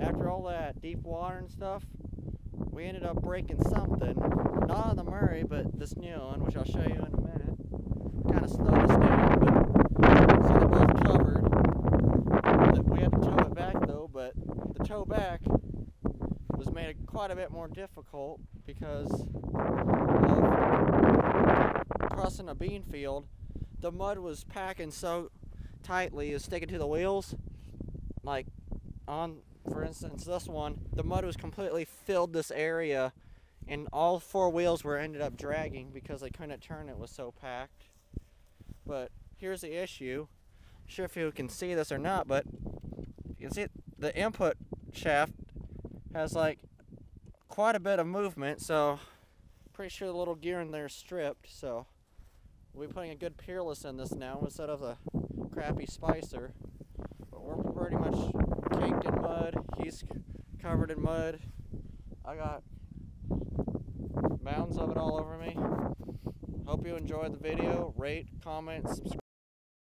after all that deep water and stuff, we ended up breaking something. Not on the Murray, but this new one, which I'll show you in a minute. Kind of slowed us down, but so they're both covered. We had to tow it back though, but the tow back was made quite a bit more difficult because of crossing a bean field. The mud was packing so tightly, it was sticking to the wheels. Like on, for instance, this one, the mud was completely filled this area, and all four wheels were ended up dragging because they couldn't turn, it was so packed. But here's the issue. I'm sure if you can see this or not, but you can see the input shaft has like quite a bit of movement, so pretty sure the little gear in there is stripped. So we'll be putting a good Peerless in this now instead of the crappy Spicer. But we're pretty much caked in mud. He's covered in mud. I got mounds of it all over me. Hope you enjoyed the video. Rate, comment, subscribe.